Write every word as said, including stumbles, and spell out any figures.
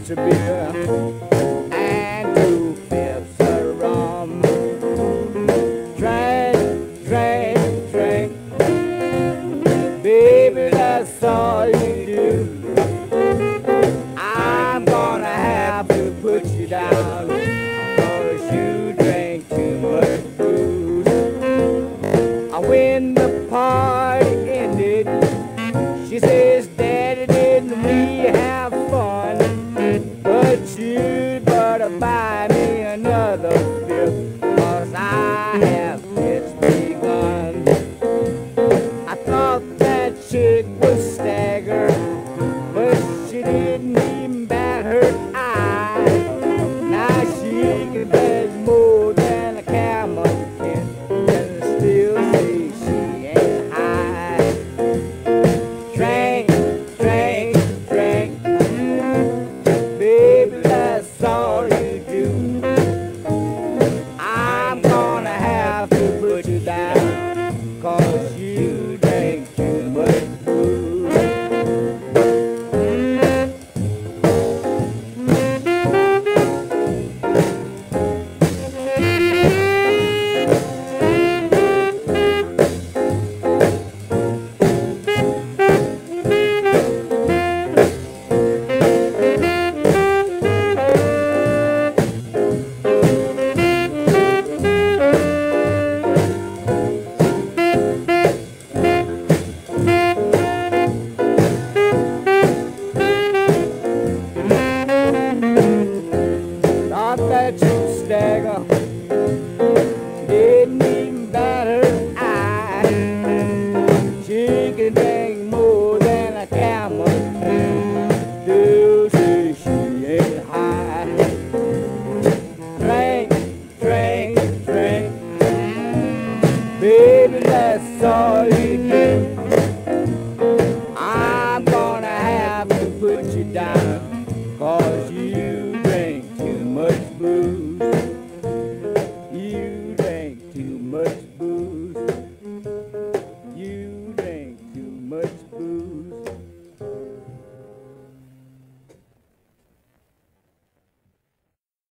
quarts of beer and two fifths of rum. Drink, drink, drink, baby, that's all you do. I'm gonna have to put you down, 'cause you drink too much booze. When the party ended, she says,